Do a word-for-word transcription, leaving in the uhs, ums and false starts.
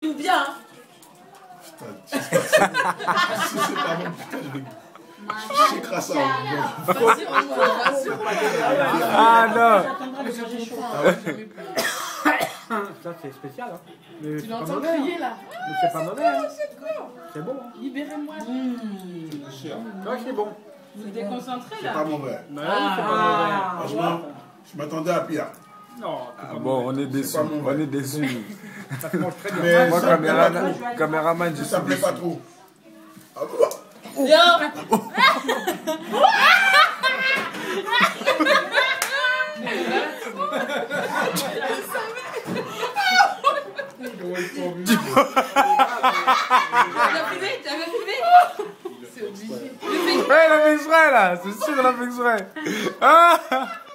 Ou bien. Hein. Putain, si c'est pas bon, putain, je vais. C'est grâce à vous. Ah non. Ça c'est spécial hein. Mais Tu l'entends crier là. Mais c'est pas mauvais hein. C'est bon hein. Libérez-moi. Ouais, c'est bon. Vous êtes déconcentré C'est là. pas mauvais. Mais oui, c'est pas mauvais. Franchement, je m'attendais à pire. Non, Ah bon, on est déçus. On est déçus. ça se mange très bien. Mais Moi, ça me plaît pas caméraman, trop. caméraman, je Ça suis me plaît déçu. pas trop. Ah bon? Yo. Ouais, il a fait exprès là, c'est sûr, il a fait exprès. Ah